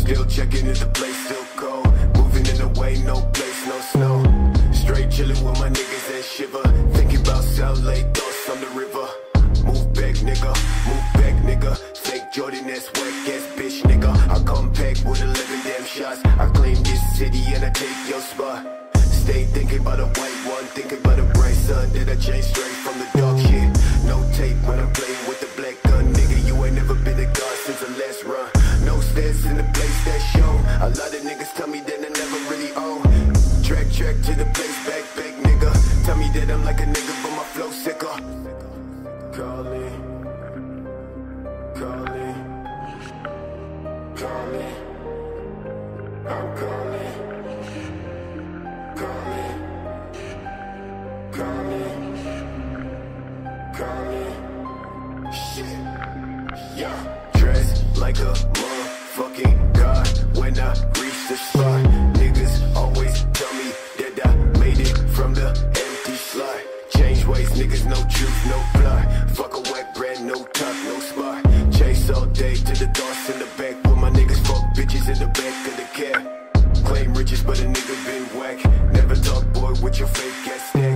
Still checking if the place still cold. Moving in the way, no place, no snow. Straight chilling with my niggas and shiver. Thinking about South Lake, thoughts on the river. Move back, nigga, move back, nigga. Fake Jordan, that's whack ass bitch, nigga. I come back with 11 damn shots. I claim this city and I take your spot. Stay thinking about a white one, thinking about a bright sun. That I changed straight from the dark shit. No tape when I'm playing with the black gun, nigga. You ain't never been a god since the last run. No stats in the place that show. A lot of niggas tell me that I never really own. Track to the place, back, nigga. Tell me that I'm like a nigga, but my flow sicker. Calling, calling, calling. I'm calling, calling, calling, calling. Shit, yeah. Dressed like a motherfucking god when I reach the spot. Niggas always tell me that I made it from the empty slot. Change ways, niggas, no truth, no fly. Fuck a wet brand, no top, no spot. Chase all day to the thoughts in the back. With my niggas, fuck bitches in the back of the cab. Claim riches, but a nigga been whack. Never talk, boy, with your fake ass neck.